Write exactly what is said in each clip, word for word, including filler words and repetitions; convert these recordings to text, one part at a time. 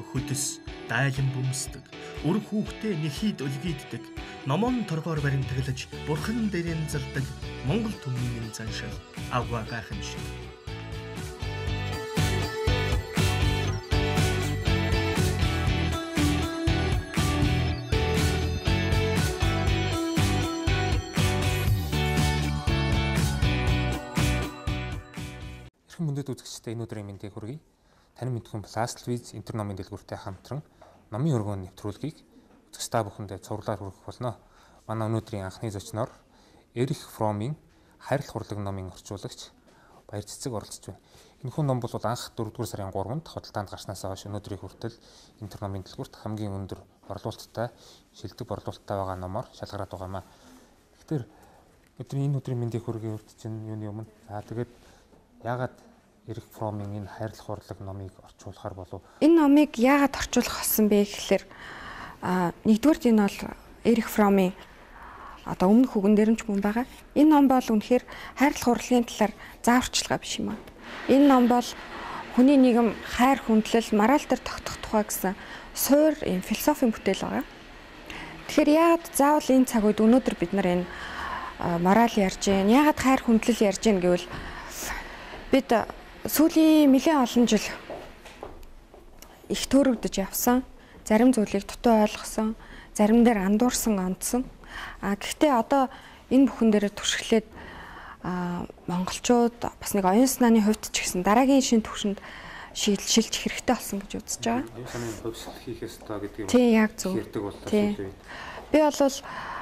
хөдөс, дайлан бөмсдөг, үр хүүхдээ нэхийд өлгийддэг, номон торгоор баримтаглаж бурхан дээрэн залдаг Монгол түмний заншил авга гайхамшиг. Эрхэм мөндөд үзэгчдээ энэ өдрийн мэндийг хүргэе. Тань мэдхэн Пластвиз интерномын дэлгүүртэй хамтран номын өргөөн нэвтрүүлгийг үзэгч та бүхэндээ цувралаар хүргэх болно. Манай өнөөдрийн анхны зочноор Эрих Фромын Хайрлах урлаг номын орчуулагч Баяр Цэцэг оролцож байна. Энэхүү ном бол анх дөрөвдүгээр сарын гуравнд худалдаанд гарснаас хойш өнөөдрийн хүртэл интерномын дэлгүүрт хамгийн өндөр борлуулалттай, шилдэг борлуулалттай байгаа номоор шалгараад байгаа маа. Тэгэхээр өдрийн энэ өдрийн мэндийг хүргэе урд чинь юуны өмнө. За тэгээд яагаад Эрих Фромын энэ Хайрлах урлаг номыг орчуулахар болов? Энэ номыг яагаад орчуулах болсон бэ гэхээр а нэгдүгээр энэ бол Эрих Фромын одоо өмнөх үгэн дээр нь ч мөн байгаа. Энэ ном бол үнэхээр хайрлах урлагийн талаар зааварчилгаа биш юм аа. Энэ ном бол хүний нийгэм хайр хүндлэл, мораль дээр тогтох тухай гэсэн суур юм философийн бүтээл байгаа. Тэгэхээр яагаад заавал энэ цаг үед өнөөдөр бид нар энэ мораль ярьж гин, яагаад хайр хүндлэл ярьж гин гэвэл бид сүүлийн нэлээд олон жил их төөрөгдөж явсан, зарим зүйлийг дутуу ойлгосон, зарим дээр андуурсан, ондсон. А гэхдээ одоо энэ бүхэн дээр түшиглээд монголчууд бас нэг оюун санааны хувьд ч гэсэн дараагийн шин түвшинд шилжих хэрэгтэй болсон гэж үзэж байгаа. Оюун санааны хувьсгал хийх ёстой гэдэг юм. Тийм, яг зөв. Ярьдаг боллоо сүүлийн үед. Би бол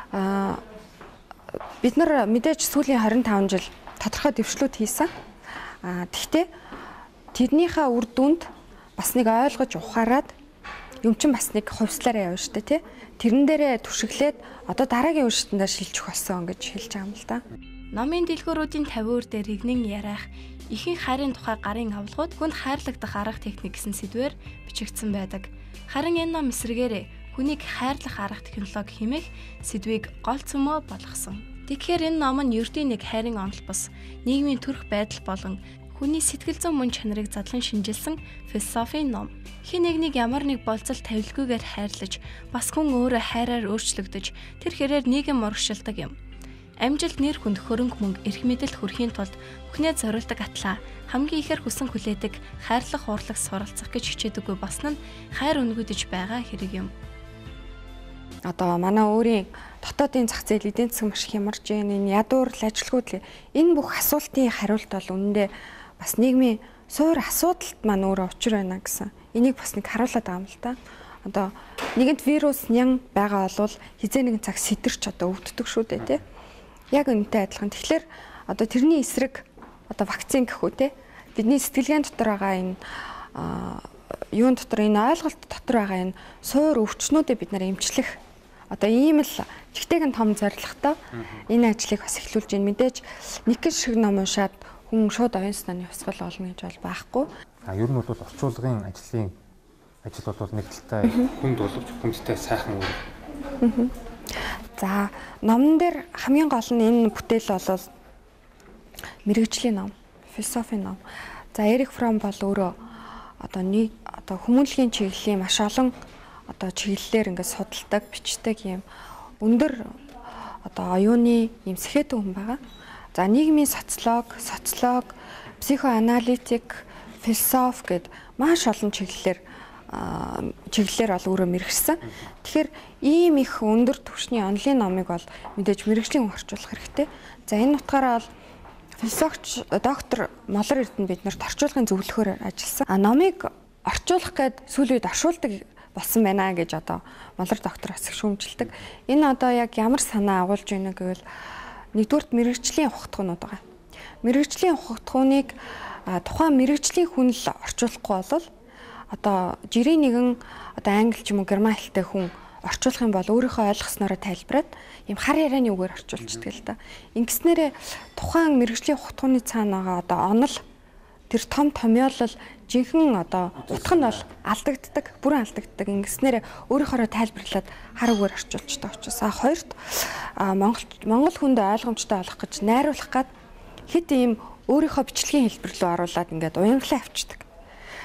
бид нар мэдээж сүүлийн хорин таван жил тодорхой дэвшлүүд хийсэн. А тэгтээ тэрнийхээ үр дүнд бас нэг ойлгож ухаарад юм чин бас нэг хувьслаараа явна шүү дээ, тий. Тэрэн дээрээ түшиглээд одоо дараагийн үештэндээ шилжих болсон гэж хэлж байгаа юм л да. Номын дэлгүүрүүдийн тавиур дээр игнэн ярих, ихэнх хайрын тухай гарын авлагууд хүнд хайрлагдах арга техник гэсэн сэдвээр бичигдсэн байдаг. Харин энэ ном эсрэгээр хүнийг хайрлах арга технологи хэмээх сэдвийг гол цөмөө болгосон. Тэгэхээр энэ ном нь ердийн нэг хайрын онол бус, нийгмийн төрх байдал болон хүний сэтгэл зүйн мөн чанарыг задлан шинжилсэн философийн ном. Хэн нэгнийг ямар нэг болцол тавилгүйгээр хайрлаж, бас хүн өөрөө хайраар өөрчлөгдөж, тэр хэрээр нийгэм урагшилдаг юм. Амжилт, нэр хүнд, хөрөнгө мөнгө, эрх мэдэл хүрхийн тулд бүхнээ зориулдаг атлаа хамгийн ихээр хүсэн хүлээдэг хайрлах урлаг суралцах гэж хичээдэггүй басна нь хайр өнгөдөж байгаа хэрэг юм. Одоо манай өөрийн дотоодын зах зээл эдийн засаг маш хямарж байна. Энэ ядуур ажилгүйд энэ бүх асуултын хариулт бол үнэндээ бас нийгмийн суур асуудалд маань өөрөө учир байна гэсэн. Энийг бас нэг харуулад байгаа юм л да. Одоо нэгэнт вирус нян байгаа бол хизээ нэгэн цаг сэтэрч одоо өвддөг шүү дээ, тий. Яг үнэтэй адилхан. Тэгэхээр одоо тэрний эсрэг одоо вакцин гэхүү, тий. Бидний сэтгэлгээний дотор байгаа энэ юун дотор энэ ойлголт дотор байгаа энэ суур өвчнүүдээ бид нар эмчлэх одоо ийм л жигтэйгэн том зорилготой энэ ажлыг бас эхлүүлж байна. Мэдээж нэг шиг ном уншаад хүн шууд оюун санааны хувьсгал олно гэж бол байхгүй. А ер нь бол орчуулгын ажлын ажил бол нэг талтай хүнд боловч хүндтэй сайхан үр. За номон дээр хамгийн гол нь энэ бүтээл бол мэрэгжлийн ном, философийн ном. За Эрих Фром бол өөрөө одоо нэг одоо хүмүүнлэгийн чиглэлийн маш олон одоо чиглэлээр ингээд судалдаг, бичдэг юм өндөр одоо оюуны юм сэхэтэн хүн байгаа. За нийгмийн социолог, социолог, психоаналитик, философ гэд маш олон чиглэлээр чиглэлээр бол өөрөө мэргэжсэн. Тэгэхээр ийм их өндөр түвшний онлын номыг бол мэдээж мэргэжлийн хүн орчуулах хэрэгтэй. За энэ утгаараа бол философч доктор Молор Эрдэнэ биднэрт орчуулгын зөвлөхөөр ажилласан. А номыг орчуулах гээд сүүлийн үед оршуулдаг болсон байна гэж одоо Молор доктор бас их шүүмжилдэг. Энэ одоо яг ямар санаа агуулж байна гэвэл нэгдүгürt мэрэгжлийн ухтгуунууд байгаа. Мэрэгжлийн ухтгууныг тухайн мэрэгжлийн хүн л орчуулахгүй бол одоо жирийн нэгэн одоо англи ч юм уу герман хэлтэй хүн орчуулах юм бол өөрийнхөө ойлгоснороо тайлбараад ийм хар ярианы үгээр орчуулчихдаг л да. Ингэснээрээ тухайн мэрэгжлийн ухтгууны цаана байгаа одоо онол тэр том томьёолол жинхэнэ одоо утга нь бол алдагддаг, бүрэн алдагддаг. Ингэснээр өөрийнхөө тайлбарлаад хар үгээр орчуулчихдаг учраас. А хоёрт Монгол Монгол хүнд ойлгомжтой болох гэж найруулах гад хэд ийм өөрийнхөө бичлэгийн хэлбэр рүү оруулаад ингээд уянгалаа авчдаг.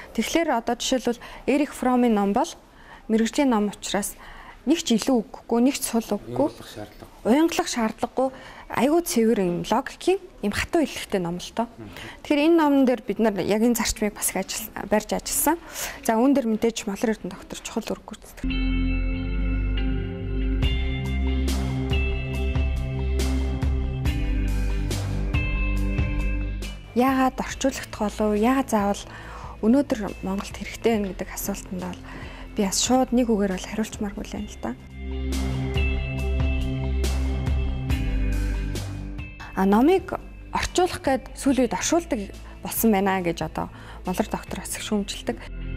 Тэгэхээр одоо жишээлбэл Эрих Фромын ном бол мэрэгжлийн ном учраас нэг ч илүү үггүй, нэг ч сул үггүй, уянгалах шаардлагагүй, айгүй цэвэр юм логикийн юм хатуу хэлэхтэй ном л доо. Тэгэхээр энэ номон дээр бид нар яг энэ зарчмыг бас их ажил барьж ажилласан. За үүн дээр мэдээж Малар Эрдэнэ доктор чухал үүрэг гүйцэтгэв. Яагаад орчуулагдах болов? Яагаад заавал өнөөдөр Монголд хэрэгтэй байна гэдэг асуултанд бол би бас шууд нэг үгээр бол хариулчмааргүй л байна л да. А номыг орчуулах гээд сүүлийн үед оршуулдаг болсон байна гэж одоо Малар доктор бас их шүүмжилдэг.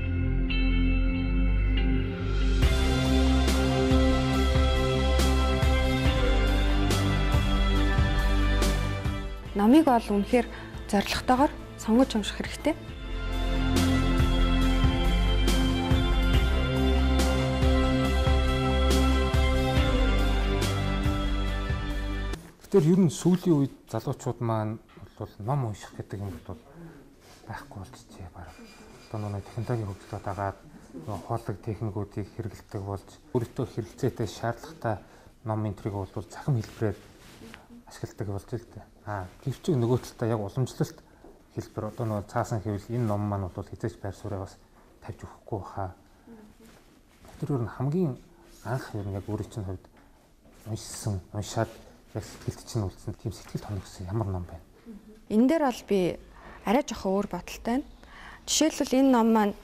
Номыг бол үнэхээр зорилготойгоор сонгож унших хэрэгтэй. Тэгэхээр ер нь сүүлийн үед залуучууд маань бол ном унших гэдэг юм бол байхгүй болчихжээ баг. Одоо нэг технологийн хөгжлөд агаад хооллог техникүүдийг хэрэглэдэг болж өөртөө хэрэгцээтэй шаардлагатай ном энтриг бол цахим хэлбэрээр ашигладаг болж л дээ. Аа гэвч нөгөө талдаа яг уламжлалт хэлбэр одоо нөгөө цаасан хэвэл энэ ном маань бол хязгаарч байр сууриа бас тавьж өгөхгүй хаа. Тэр ер нь хамгийн анх ер нь яг өөрийн чинь хувьд уншсан, уншаад яг сэтгэлд чинь үлдсэн тийм сэтгэл тоногсон ямар ном байна? Энэ дээр бол би арай жоохон өөр бодолтой байна. Жишээлбэл энэ ном маань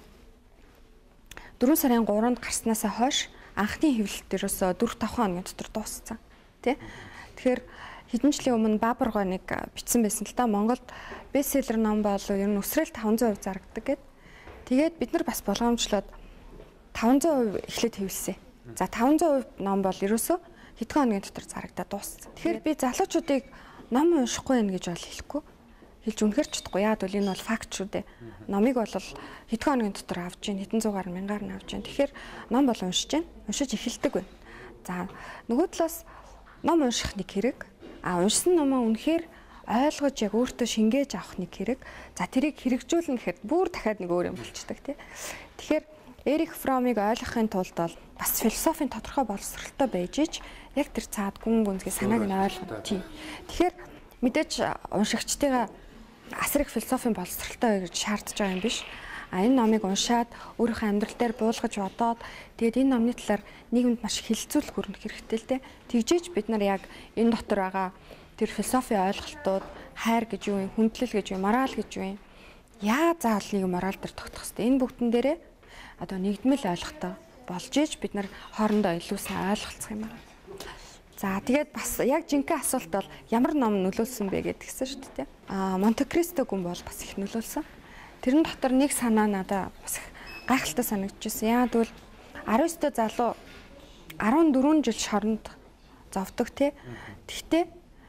дөрвөн сарын гурванд гарснасаа хойш анхны хэвлэлт ерөөсөө дөрв таван хоногийн дотор дууссан. Тэ? Тэгэхээр хэдэн жилийн өмнө Баабар гоныг бичсэн байсан л да. Монголд бестселлер ном бол ер нь өсрэл таван зуун хувь зарагддаг гэд. Тэгээд бид нар бас болгоомжлоод таван зуун хувь эхлээд хэвлсэн. За таван зуун хувь ном бол ерөөсөө хэдхэн хоногийн дотор зарагдаад дууссан. Тэгэхээр би залуучуудыг ном уншихгүй байх гэж бол хэлэхгүй. Хэлж үнэхээр чадахгүй. Яад бол энэ бол факт шүү дээ. Номыг бол хэдхэн хоногийн дотор авч гин, хэдэн зуугаар мянгаар нь авч гин. Тэгэхээр ном бол уншиж гин, уншиж эхэлдэг байна. За нөгөө талаас ном унших нэг хэрэг. А уншсан номоо үнэхээр ойлгож яг өөртөө шингээж авах нэг хэрэг. За тэрийг хэрэгжүүлнэ гэхэд бүр дахиад нэг өөр юм болчдөг тий. Тэгэхээр Эрих Фромыг ойлгохын тулд бол бас философийн тодорхой боловсролтой байж ич яг тэр цаад гүн гүнзгий санааг нь ойлгох тий. Тэгэхээр мэдээж уншигчдыгаа асар их философийн боловсролтой гэж шаардж байгаа юм биш. А энэ номыг уншаад өөрийнхөө амьдрал дээр буулгаж бодоод тэгээд энэ номны талаар нийгэмд маш их хилцүүлэх хүрнэх хэрэгтэй л дээ. Тэгжээч бид нар яг энэ дотор байгаа тэр философийн ойлголтууд хайр гэж юу юм, хүндлэл гэж юу, мораль гэж юу юм. Яа заавал нэг мораль дээр тогтох хэрэгтэй. Энэ бүгдэн дээрээ одоо нэгдмэл ойлголтоо болж иж бид нар хоорондоо илүү сайн ойлголцох юм байна. За тэгээд бас яг жинхэнэ асуулт бол ямар ном нөлөөлсөн бэ гэдгсэн шүү дээ. Аа Монте Кристо гүн бол бас их нөлөөлсөн. Тэрэн дотор нэг санаа надад бас их гайхалтай санагдчихсэн. Яагаад гэвэл аравын өстө залуу арван дөрвөн жил шоронд зовдөг тий. Тэгтээ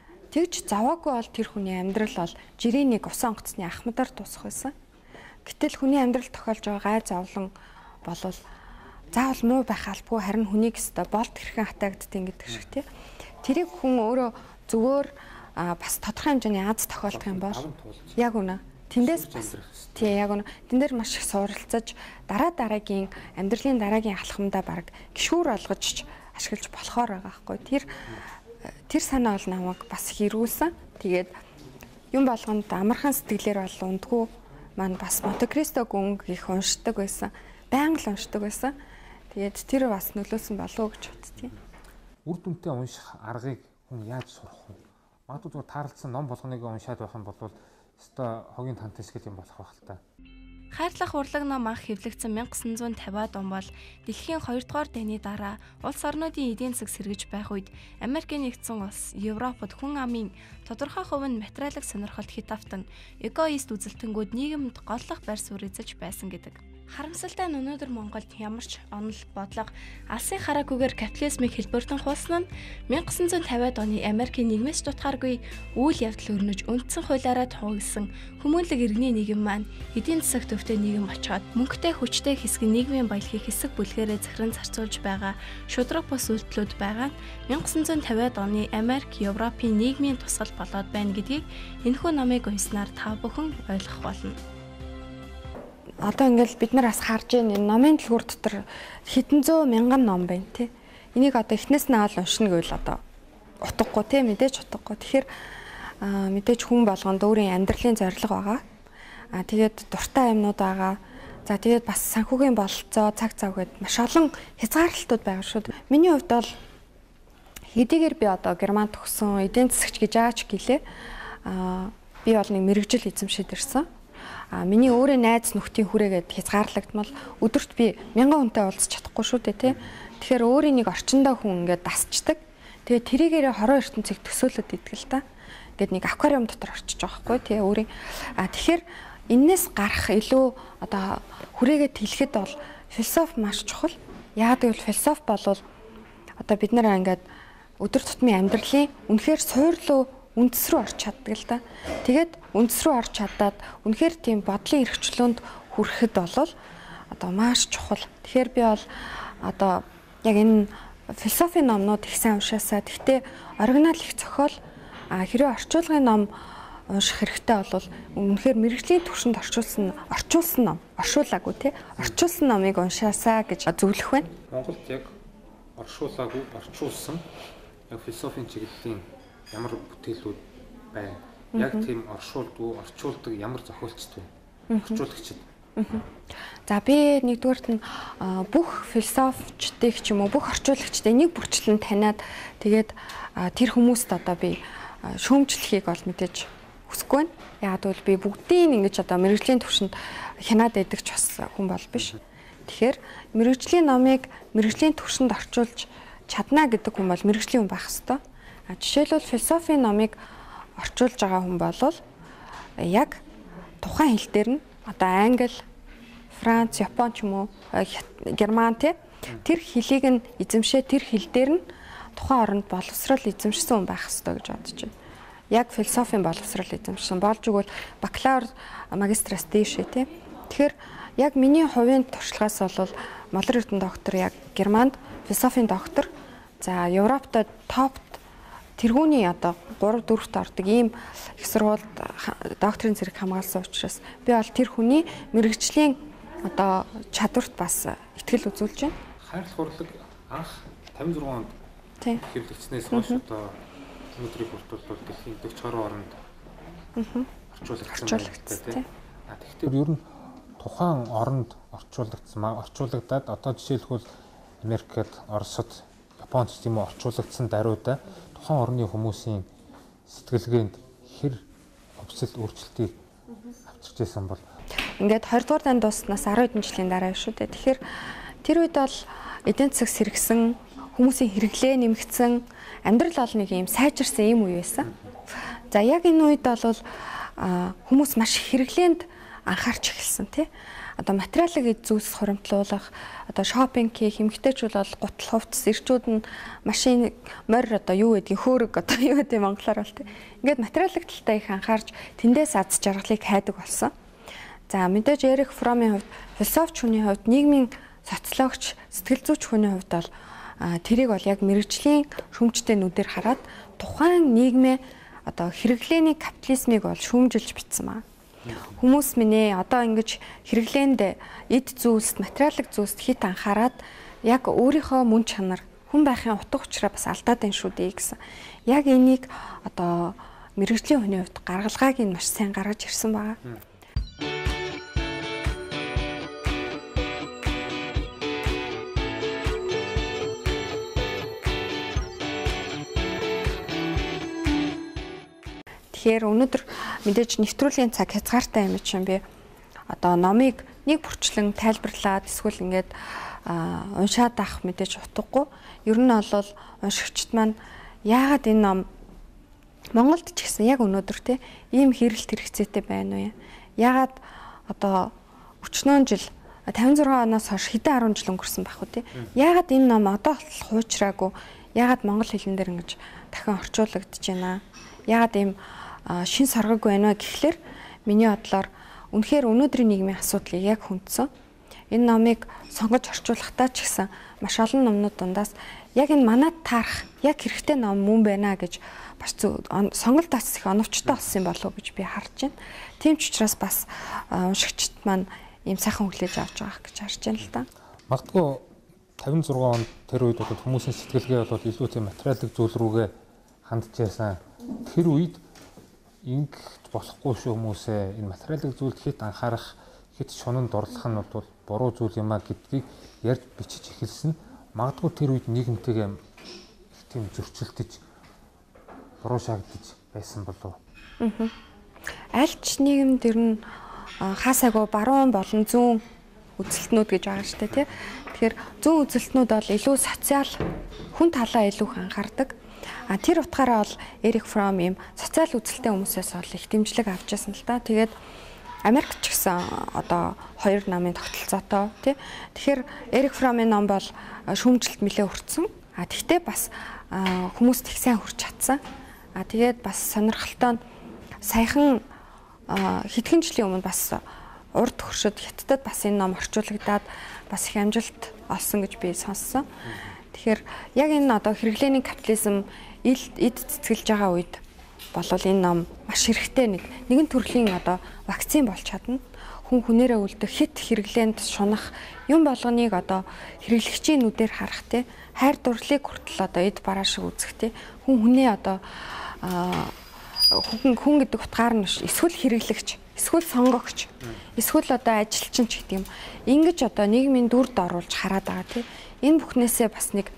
тэгж заваагүй бол тэр хүний амьдрал бол жирийн нэг усан онгоцны ахмадаар дуусах байсан. Гэтэл хүний амьдрал тохиолж байгаа гай зовлон болвол заавал муу байх албагүй харин хүнийг өстө болт хэрхэн хатаагддаг гэдэг шиг тий. Тэрийг хүн өөрөө зүгээр бас тодорхой хэмжээний аз тохиолдох юм бол яг үнэ тэндээс бас тий яг үнэ тэн дээр маш их суралцаж дараа дараагийн амьдралын дараагийн алхамдаа баг гişгүүр олгож ашиглаж болохоор байгаа байхгүй. Тэр тэр санаа бол намайг бас хэрүүлсэн. Тэгээд юм болгонд амархан сэтгэлээр бол ундгүй маань бас Монте Кристо гүн их уншдаг байсан. Байнга л уншдаг байсан. Тэгээд тэр бас нөлөөсөн болов уу гэж боддتي. Үр дүнтэй унших аргыг хүн яаж сурах вэ? Магадгүй зүгээр таарлцсан ном болгоныг уншаад байх юм бол өстой хогийн тантай шиг юм болох байх л та. Хайрлах урлаг ном анх хэвлэгдсэн мянга гэсэн зуун тавиад он бол дэлхийн хоёр дугаар дайны дараа улс орнуудын эдийн засаг сэргэж байх үед Америкийн нэгдсэн улс, Европод хүн амын тодорхой хувь нь материалын сонирхолд хит автан эгоист үзэлтэнгүүд нийгэмд голлох байр суурь эзэж байсан гэдэг. Харамсалтай нь өнөөдөр Монголд ямар ч онол бодлого алсын хараагүйгээр капитализмыг хэлбэртэн хуусан нь мянга гэсэн зуун тавиад оны Америкийн нийгмээс дутгааргүй үйл явдал өрнөж үндсэн хуулиараа туугдсан хүмүүнлэг иргэний нийгэм маань эдийн засаг төвтэй нийгэм очоод мөнгөтэй хүчтэй хэсэг нийгмийн баялагийг хэсэг бүлгээрээ захиран зарцуулж байгаа шудраг бус үйлдэлүүд байгаа нь мянга гэсэн зуун тавиад оны Америк, Европын нийгмийн тусгал болоод байна гэдгийг энэхүү номыг уншсанаар та бүхэн ойлгох болно. одоо ингээл бид нар бас харж байна энэ номын дэлгүүр дотор хэдэн зуун мянган ном байна тий. Энийг одоо эхнээс нь аваад уншина гэвэл одоо утгагүй тий мэдээж утгагүй. Тэгэхээр мэдээж хүн болгонд өөрийн амьдралын зорилго байгаа. Аа тэгээд дуртай юмнууд байгаа. За тэгээд бас санхүүгийн бололцоо цаг цав гээд маш олон хязгаарлалтууд байгаа шүү дээ. Миний хувьд бол хэдийгээр би одоо Германд төгсөн эдийн засагч гэж аач гэлээ. Аа би бол нэг мэрэгжил эзэмшээд ирсэн. А миний өөрийн найз нөхдийн хүрээгээд хязгаарлагдмал өдөрт би мянган хүнтэй уулзах чадахгүй шүү дээ тий. Тэгэхээр өөрийн нэг орчиндөө хүн ингээд дасчдаг. Тэгээд тэрийгээрээ хорон ертөнцийг төсөөлөд идэг л та. Ингээд нэг аквариум дотор орчиж байгаа хгүй тий өөрийн. А тэгэхээр энээс гарах илүү одоо хүрээгээд хэлэхэд бол философи маш чухал. Яагаад гэвэл философи болвол одоо бид нэр ингээд өдөр тутмын амьдралын үнэхээр суурлуу үндэс рүү орч чаддаг л да. Тэгээд үндэс рүү орч чадаад үнэхээр тийм бодлын эрхчлөөнд хүрэхэд бол одоо маш чухал. Тэгэхээр би бол одоо яг энэ философийн номнууд их сайн уншаасаа. Гэхдээ оригинал их зохиол а хэрэв орчуулгын ном унших хэрэгтэй бол үнэхээр мэрэгжлийн түвшинд орчуулсан орчуулсан ном, оршуулаагүй тий. Орчуулсан номыг уншаасаа гэж зөвлөх байна. Монголд яг оршуулаагүй, орчуулсан яг философийн чиглэлийн ямар бүтээлүүд байна? Яг тийм оршуулдгүй, орчуулдаг ямар зохиолчд вэ? Орчуулагчид. За би нэгдүгээрт нь бүх философчдыг ч юм уу бүх орчуулагчдыг нэг бүрчлэн таниад тэгээд тэр хүмүүст одоо би шүүмжлэхийг бол мэдээж хүсэхгүй байна. Яг бол би бүгдийг ингэж одоо мэрэгжлийн түвшинд хянаад байдаг ч бас хүн бол биш. Тэгэхээр мэрэгжлийн номыг мэрэгжлийн түвшинд орчуулж чадна гэдэг хүн бол мэрэгжлийн хүн байх ёстой. Жишээлбэл философийн номыг орчуулж байгаа хүн бол яг тухайн хэл дээр нь одоо англи, франц, япон ч юм уу герман тий тэр хэлийг нь эзэмшээ тэр хэл дээр нь тухайн оронд боловсрал эзэмшсэн хүн байх ёстой гэж бодож байна. Яг философийн боловсрал эзэмшсэн болж игэл бакалавр магистраас дээшээ тий. Тэгэхээр яг миний хувийн туршлагаас бол Моller Эрдэнэ доктор яг Германд философийн доктор. За Европт топт тэргүүний одоо гурав дөрөвт ордог ийм их сургуульд докторийн зэрэг хамгаалсан учраас би бол тэр хүний мэрэгжлийн одоо чадварт бас ихтгэл үзүүлж байна. Хайрлах урлаг анх тавин зургаан онд хэвлэгчнээс хойш одоо өнөөдрийг хүртэл дэлхийн дөрвөн хорвоо оронд орчуулагдсан тийм. А тэгэхээр ер нь тухайн оронд орчуулагдсан орчуулагдаад одоо жишээлбэл Америкт, Оросд, Японд ч тийм орчуулагдсан даруйда тухайн орны хүмүүсийн сэтгэлгээнд хэр өвсөл өөрчлөлтийг авчирч байсан бол ингээд двадцать дугаар дайнд дууснаас арван хэдэн жилийн дараа шүү дээ. Тэгэхээр тэр үед бол эдийн засаг сэргсэн, хүмүүсийн хэрэглээ нэмэгдсэн, амьдрал бол нэг юм сайжирсан юм үе байсан. За яг энэ үед бол хүмүүс маш хэрэглээнд анхаарч эхэлсэн тий. Одоо материалыг эзүүс хуримтлуулах, одоо шопинг хийх, эмэгтэйчүүд бол гутал хувцас, эрчүүд нь машин морь одоо юу гэдгийг хөөрөг одоо юу гэдэг монголоор бол тий. Ингээд материалыг талтай их анхаарч тэндээс аз жаргалыг хайдаг болсон. За мэдээж Эрих Фромын хувьд, философч хүний хувьд, нийгмийн социологч, сэтгэл зүйч хүний хувьд бол тэрийг бол яг мэрэгжлийн шүүмжтэй нүдээр хараад тухайн нийгмээ одоо хэрэглээний капитализмыг бол шүүмжилж бичсэн маа. Хүмүүс минь ээ одоо ингэж хэрэглээнд эд зүйлст, материалын зүйлст хит анхаарад яг өөрийнхөө мөн чанар, хүн байхын утга учираа бас алдаад байна шүү дээ гэсэн. Яг энийг одоо мэрэгжлийн хүний хувьд гаргалгааг нь маш сайн гаргаж ирсэн байгаа. Тэгэхээр өнөөдөр мэдээж нэвтрүүлгийн цаг хязгаартай юм чинь би одоо номыг нэг бүрчлэн тайлбарлаад эсвэл ингээд уншаад авах мэдээж утгагүй. Ер нь бол уншигчд маань яагаад энэ ном Монголд ч гэсэн яг өнөөдөр те ийм хэрэлт хэрэгцээтэй байна уу? Яагаад одоо өчнөө жил тавин зургаан оноос хойш хэдэн арван жил өнгөрсөн байх үү те? Яагаад энэ ном одоо хуучраагүй? Яагаад монгол хэлэн дээр ингэж дахин орчуулагдаж байна? Яагаад ийм шин саргаг байна гэхлээр миний бодлоор үнэхээр өнөөдрийн нийгмийн асуудлыг яг хүндсэн. Энэ номыг сонгож орчуулахдаа ч гэсэн маш олон номнууд дундаас яг энэ манад таарах яг хэрэгтэй ном мөн байна гэж бас сонголт тас их оновчтой болсон болов уу гэж би харж байна. Тийм ч учраас бас уншигчд маань ийм сайхан хүлээж авч байгаа гэж харж байна л да. Магадгүй тавин зургаан онд тэр үед бол хүмүүсийн сэтгэлгээ бол илүү тийм материалын зүйл рүүгээ хандж байсан. Тэр үед ингэх болохгүй шүү хүмүүсээ энэ материалын зүйлд хэд анхаарах, хэд шунанд орлох нь бол буруу зүйл юм а гэдгийг ярьж бичиж эхэлсэн. Магадгүй тэр үед нийгэмтэйгээ их тийм зөрчилдөж буруу шаагдаж байсан болов. Аа. Аль ч нийгэмд ер нь хаасаагүй баруун болон зүүн үзэлтнүүд гэж байгаа шүү дээ, тий. Тэгэхээр зүүн үзэлтнүүд бол илүү социал хүн талаа илүү их анхаардаг. А тэр утгаараа бол Эрик Фром ийм социал үзэлтэй хүмүүсээс бол их дэмжлэг авч байсан л да. Тэгээд Америк ч гэсэн одоо хоёр намын тогтолцоотой тий. Тэгэхээр Эрик Фромын ном бол шүүмжлэлт нэлээ хүрсэн. А тэгтээ бас хүмүүст их сайн хүрч чадсан. А тэгээд бас сонирхолтой нь саяхан хэдхэн жилийн өмнө бас урд хөршөд Хятадд бас энэ ном орчуулагдаад бас их амжилт олсон гэж би сонссон. Тэгэхээр яг энэ одоо хэрэглээний капитализм эд цэцгэлж байгаа үед болвол энэ ном маш хэрэгтэй нэг нэгэн төрлийн одоо вакцин болж чадна. Хүн хүнээрээ үлдэх хит хэрэглээнд шунах юм болгоныг одоо хэрэглэгчийн нүдээр харах те хайр дурлалыг хүртэл одоо эд бараа шиг үзэх те хүн хүнээ одоо хүн хүн гэдэг утгаар нь эсвэл хэрэглэгч, эсвэл сонгогч, эсвэл одоо ажилчин ч гэдэг юм. Ингэж одоо нийгмийн дүрд оруулж хараад байгаа тийм. Энэ бүхнээсээ бас нэг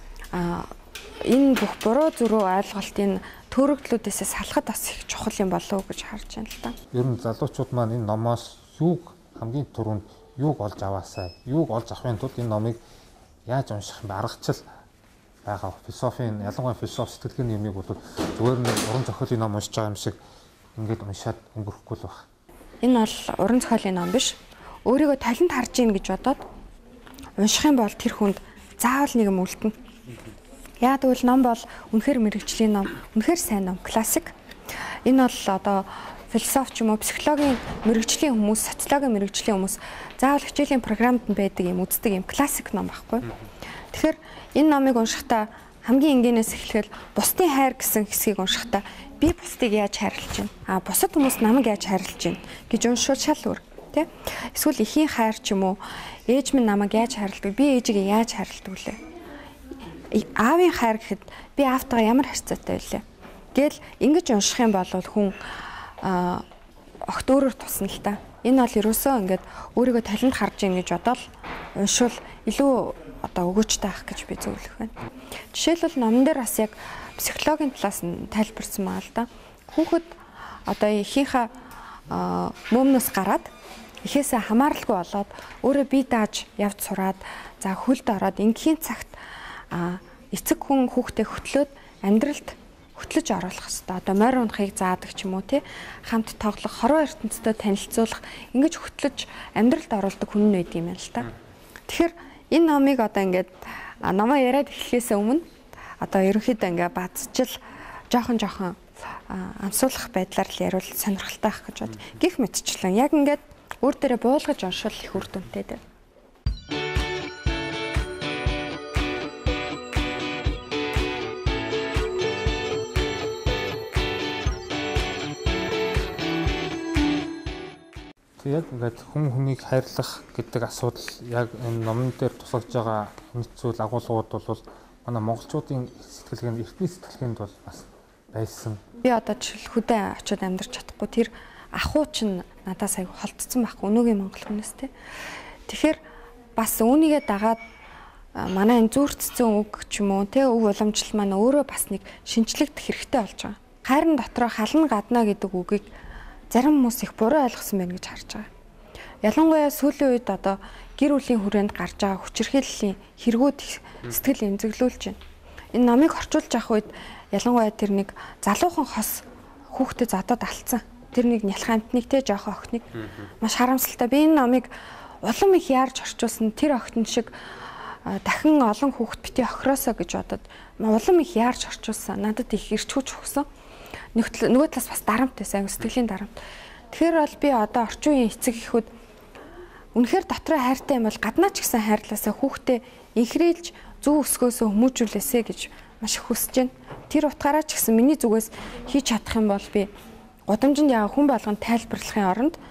энэ бүх буруу зөрүү ойлголтын төрөгдлүүдээс салахад бас их чухал юм болов уу гэж харж байна л да. Ер нь залуучууд маань энэ номоос юуг хамгийн түрүүнд юуг олж аваасаа, юуг олж авахын тулд энэ номыг яаж унших юм бэ? Аргачлал байгаа. Философийн ялангуяа философи сэтгэлгээний юмыг бол зүгээр нь уран зохиолын ном уншиж байгаа юм шиг ингээд уншаад өнгөрөхгүй л байна. Энэ бол уран зохиолын ном биш. Өөрийгөө талент харж ийн гэж бодоод унших юм бол тэр хүнд заавал нэг юм үлдэнэ. Яа тэгвэл ном бол үнэхээр мэрэгжлийн ном, үнэхээр сайн ном, классик. Энэ бол одоо философи ч юм уу, психологийн мэрэгжлийн хүмүүс, социологийн мэрэгжлийн хүмүүс заавал хичээлийн програмд нь байдаг юм үздэг юм классик ном байхгүй. Тэгэхээр энэ номыг уншихдаа хамгийн энгийнээс эхлэхэд бусдын хайр гэсэн хэсгийг уншихдаа би бусдыг яаж хайрлаж байна? А бусад хүмүүс намайг яаж хайрлаж байна гэж уншвал шал өөр, тий? Эсвэл эхийн хайр ч юм уу, ээж минь намайг яаж хайрладаг, би ээжигээ яаж хайрладаг вүлээ? Аавын хайр гэхэд би аавтайгаа ямар харьцаатай вэ? Гэл ингэж унших юм бол хүн огт өөрөөр тусна л та. Энэ бол ерөөсөө ингээд өөрийгөө талент харж ийн гэж бодоод уншвал илүү одоо өгөөжтэй ах гэж би зөвлөх байна. Жишээлбэл номон дээр бас яг психологийн талаас нь тайлбарсан маа л да. Хүүхэд одоо эхийнхээ мөмнөөс гараад эхээсээ хамааралгүй болоод өөрөө бие дааж явж сураад за хөлд ороод ингийн цагт эцэг хүн хүүхдээ хөтлөөд амьдралд хөтлөж оруулах хэрэгтэй. Одоо морь унахыг заадаг ч юм уу тий хамт тоглох, хорвоо ертөнцтэй танилцуулах, ингэж хөтлөж амьдралд оруулдаг хүн нь байд юм байна л та. Тэгэхээр энэ номыг одоо ингээд намаа яриад эхлэхээс өмнө одоо ерөнхийдөө ингээ бадчил жоохон жоохон амсуулах байдлаар л яриул сонирхолтой ах гэж бод. Гэх мэтчлэн яг ингээд өөр дээрээ буулгаж уншвал их үр дүнтэй дээ. Яг ингээд хүн хүнийг хайрлах гэдэг асуудал яг энэ номон дээр тусалж байгаа нэг зүйл агуулгууд бол манай монголчуудын сэтгэлгээнд, эртний сэтгэлгээнд бол бас байсан. Би одоо жишээл хөдөө очиод амьдарч чадахгүй тэр ахуй чинь надаас аяг холдсон байхгүй өнөөгийн монгол хүнээс те. Тэгэхээр бас үүнийгээ дагаад манай энэ зүүрцсэн үг ч юм уу те өв уламжлал маань өөрөө бас нэг шинчлэгдэх хэрэгтэй болж байгаа. Хайрын дотроо хална гадна гэдэг үгийг зарим хүмүүс их буруу ойлгосон байна гэж харж байгаа. Ялангуяа сүүлийн үед одоо гэр бүлийн хүрээнд гарч байгаа хүчирхийллийн хэрэгүүд сэтгэл эмзэглүүлж байна. Энэ номыг орчуулж авах үед ялангуяа тэр нэг залуухан хос хүүхдэд задад алдсан. Тэр нэг нялх амтныг те жоохон охиныг маш харамсалтай. Би энэ номыг улам их яарж орчуулсан тэр охин шиг дахин олон хүүхд бити охироосоо гэж бодоод улам их яарж орчуулсан. Надад их ирчүүж өгсөн. Нөгөө талаас бас дарамт байсан, сэтгэлийн дарамт. Тэгэхээр бол би одоо орчин үеийн эцэг эхүүд үнэхээр дотроо хайртай юм бол гаднаа ч гэсэн хайрлаасаа хүүхдээ инхрээлж зөв өсгөөсөө хүмүүжүүлээсэ гэж маш их хүсэж байна. Тэр утгаараа ч гэсэн миний зүгээс хийж чадах юм бол би гудамжинд яа хүн болгонд тайлбарлахын оронд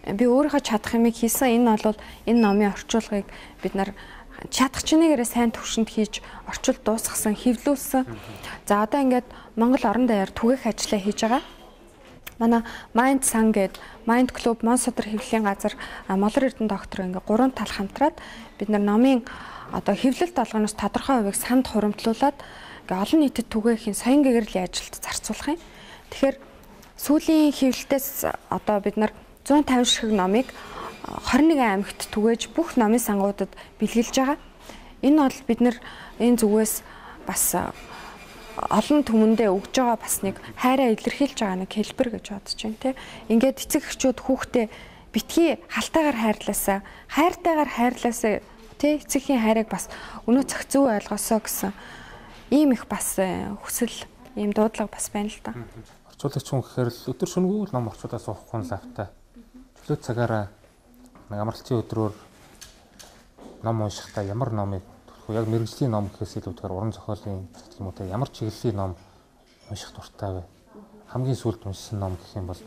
би өөрийнхөө чадах юмыг хийсэн. Энэ бол энэ номын орчуулгыг бид нар чадах чинээрээ сайн төвшөнд хийж орчуулд дуусгасан, хэвлүүлсэн. За одоо ингээд Монгол орон даяар түгээх ажлаа хийж байгаа. Манай Mind Sun гэдэг Mind Club Монсодор хэвлэлийн газар Молор Эрдэнэ доктор ингээд гурван тал хамтраад бид нар номын одоо хэвлэлт алгоноос тодорхой хувийг санд хуримтлуулад ингээд олон нийтэд түгээхийн соён гэгэрлийн ажилд зарцуулах юм. Тэгэхээр сүүлийн хэвлэлтээс одоо бид нар зуун тавин ширхэг номыг хорин нэгэн аймагт түгээж бүх номын сангуудад бэлгэлж байгаа. Энэ бол бид нар энэ зүгээс бас олон түмэндээ өгж байгаа бас нэг хайраа илэрхийлж байгаа нэг хэлбэр гэж бодож байна тий. Ингээд эцэг эхчүүд хүүхдээ битгий халтайгаар хайрлаасаа, хайртайгаар хайрлаасаа тий эцэгхийн хайрыг бас өнөө цог зөв ойлгосоо гэсэн ийм их бас хүсэл, ийм дуудлага бас байна л да. Орчуулагч хүн гэхээр л өдөр шөнөгүй ном орчуулаад суухгүй нь лавтай. Чөлөө цагаараа нэг амралтын өдрөөр ном уншихтаа ямар номыг төлөх вэ? Яг мэрэгжлийн ном гэхээс илүүтэйгээр уран зохиолын гэх юм уу те ямар чиглэлийн ном унших дуртай вэ? Хамгийн сүүлд уншсан ном гэх юм бол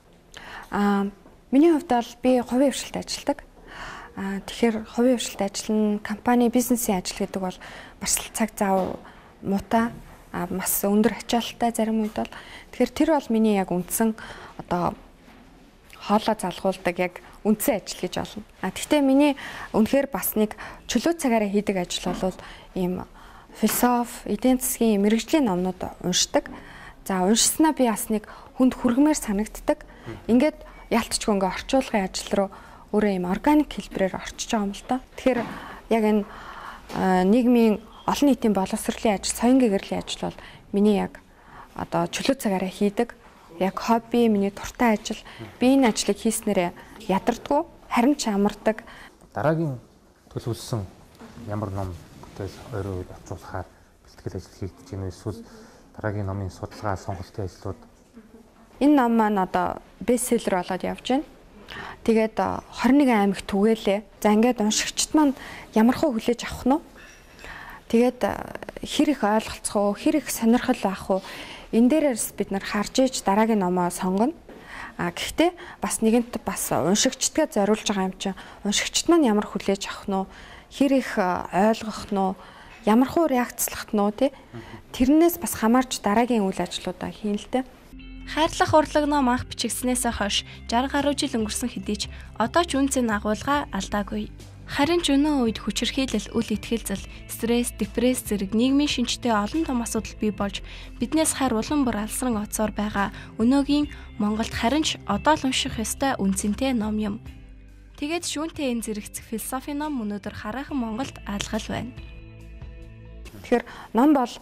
аа миний хувьд бол би хувийн хвшилт ажилладаг. Аа тэгэхээр хувийн хвшилт ажиллана, компани бизнесийн ажил гэдэг бол бас цаг зав муутай, а бас өндөр ачаалттай зарим үед бол тэгэхээр тэр бол миний яг үндсэн одоо хоолоо залгуулдаг яг үндсэн ажил гэж олно. А гэхдээ миний үнэхээр бас нэг чөлөө цагаараа хийдэг ажил бол ийм философи, эдийн засгийн мэрэгжлийн номнууд уншдаг. За уншснаа би бас нэг хүнд хүргэмээр санагддаг. Ингээд ялтчгүй ингээ орчуулгын ажил руу өөрөө ийм органик хэлбэрээр орчиж байгаа юм л да. Тэгэхээр яг энэ нийгмийн олон нийтийн боловсролын ажил, соён гэгэрлийн ажил бол миний яг одоо чөлөө цагаараа хийдэг. Яг хобби, миний дуртай ажил. Би энэ ажлыг хийснээрээ ядардгүй, харин ч амардаг. Дараагийн төлөвлөсөн ямар ном бүтээл өөрөө авчруулахаар бэлтгэл ажил хийгдэж байна вэ? Эсвэл дараагийн номын судалгаа, сонголтын ажлууд? Энэ ном маань одоо бестселлер болоод явж байна. Тэгээд хорин нэгэн аймагт түгээлээ. За ингээд уншигчд маань ямархуу хүлээж авах нь вэ? Тэгээд хэр их ойлголцох уу, хэр их сонирхол байх уу? Энэ дээрээс бид нар харж иж дараагийн номоо сонгоно. А гэхдээ бас нэгэнт бас уншигчдгээ зориулж байгаа юм чинь уншигчд маань ямар хүлээж авах нь уу, хэр их ойлгох нь уу, ямар хуу реакцлах нь уу тий. Тэрнээс бас хамаарч дараагийн үйл ажиллагаудаа хийн л дээ. Хайрлах урлаг ном анх бичигдснээс хойш жаргал гаруй жил өнгөрсөн хэдий ч одоо ч үнцэн агуулга алдаагүй. Харин ч өнөө үед хүчирхийлэл, үл итгэл, стресс, депресс зэрэг нийгмийн шинжтэй олон том асуудал бий болж биднээс хайр улам бүр алсран оцоор байгаа өнөөгийн Монголд харин ч одоо л унших ёстой үнцэнтэй ном юм. Тэгээд шүүнтэй энэ зэрэгцэх философи ном өнөөдөр хараахан Монголд алгал байна. Тэгэхээр ном бол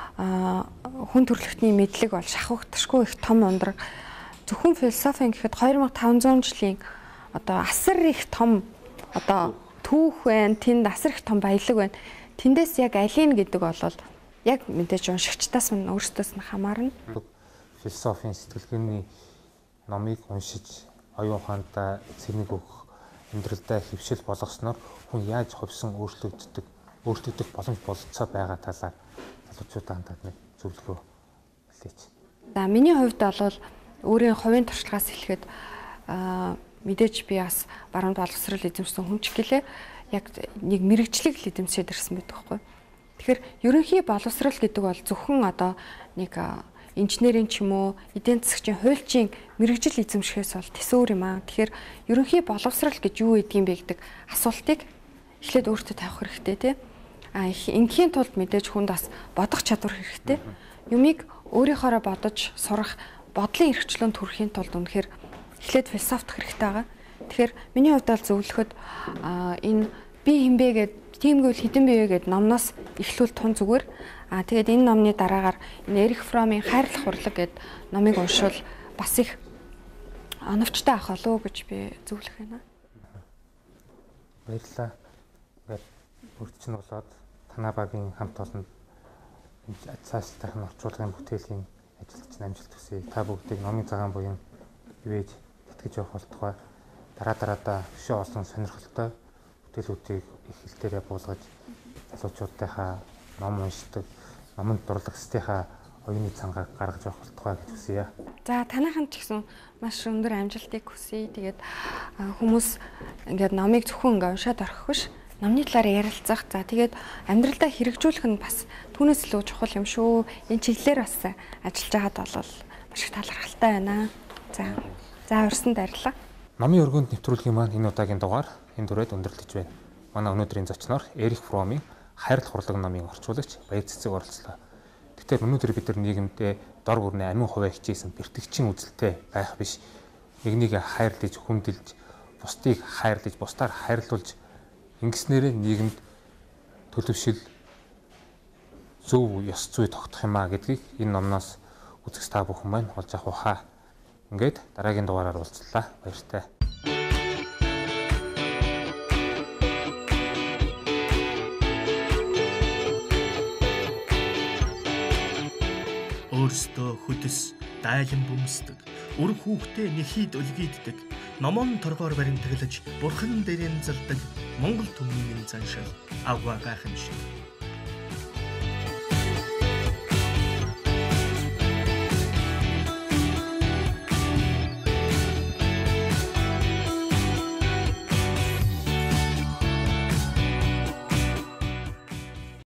хүн төрөлхтний мэдлэг бол шахагдшгүй их том ундраг. Зөвхөн философи гэхэд две тысячи пятьсот жилийн одоо асар их том одоо түүх байна, тэнд асар их том баялаг байна. Тэндээс яг алийг гэдэг бол яг мэдээж уншигчдаас нь өөрсдөөс нь хамаарна. Философийн сэтгэлгээний номыг уншиж оюун ухаандаа цэник өгөх, амьдралдаа хэвшил болгосноор хүн яаж ховсон өөрчлөгддөг, өөрчлөгдөх боломж болцоо байгаа талаар залуучуудаа хандаад нэг зөвлөгөө хэлээч. За миний хувьд бол өөрийн хувийн туршлагаас хэлэхэд аа мэдээж би бас баруун боловсрол эзэмшсэн хүн ч гэлээ яг нэг мэрэгчлэг л эзэмшээд ирсэн байдаг байхгүй. Тэгэхээр ерөнхий боловсрол гэдэг бол зөвхөн одоо нэг инженерийн ч юм уу, эдийн засгийн хуульчийн мэрэгжил эзэмшихээс бол тэсвэр юм аа. Тэгэхээр ерөнхий боловсрол гэж юу гэдгийг бэ гэдэг асуултыг эхлээд өөртөө тавих хэрэгтэй тий. А ингийн тулд мэдээж хүнд бас бодох чадвар хэрэгтэй. Юмыг өөрийнхоороо бодож сурах, бодлын эрхчлөөнд хүрэхийн тулд үнэхээр эхлээд философт хэрэгтэй байгаа. Тэгэхээр миний хувьд бол зөвлөхөд энэ би хинбэ гэд тиймгүй хідэн бие гэд номноос эхлүүл тун зүгээр. Аа тэгээд энэ номны дараагаар энэ Эрих Фромын хайрлах урлаг гэд номыг уншвал бас их оновчтой ах болов уу гэж би зөвлөх байна. Баярлалаа. Ингээд бүрдчин болоод танаа багийн хамт олон цаашдын орчуулгын бүтээлийн ажилч амжилт хүсье. Та бүгдийг номын цагаан буян ивэж итгэж явах болтугай. Дараа дараадаа өшөө олон сонирхолтой бүтээлүүдийг их хэлтээрээ буулгаж залуучуудынхаа ном уншдаг, номонд дурлагчдынхаа оюуны цангаар гаргаж явах болтугай гэж хүсье. За танайхан ч гэсэн маш өндөр амжилтыг хүсье. Тэгээд хүмүүс ингээд номыг зөвхөн ингээд уншаад орох биш, номны талаар ярилцах. За тэгээд амьдралдаа хэрэгжүүлэх нь бас түүнээс илүү чухал юм шүү. Энэ чиглэлээр бас ажиллаж байгаад бол маш их талархалтай байна. За за урьсанд баярлалаа. Номын өргөнд нэвтрүүлгийн маань энэ удаагийн дугаар энэ дүрээд өндөрлөж байна. Манай өнөөдрийн зочноор Эрих Фромын Хайрлах урлаг номын орчуулагч Баяр Цэцэг оролцлоо. Тэгэхээр өнөөдөр бид нар нийгэмдээ дор бүрний амин хувиа хичээсэн бэртгчийн үзэлтэй байх биш. Нэгнийг хайрлаж, хүндэлж, бусдыг хайрлаж, бусдаар хайрлуулж ингэснээрээ нийгэмд төлөвшил зөв ёс зүй тогтох юм а гэдгийг энэ номноос үзэгч та бүхэн маань олж авах ухаа. Ингээд дараагийн дугаараар уулзлаа. Баяртай. Өөрсдөө хөдөс, дайлан бөмсдөг, үр хүүхдээ нэхийд өлгийддэг, номон торгоор баримтаглаж, бурхан дээрэн залдаг Монгол түмний заншил аваа гайхамшиг.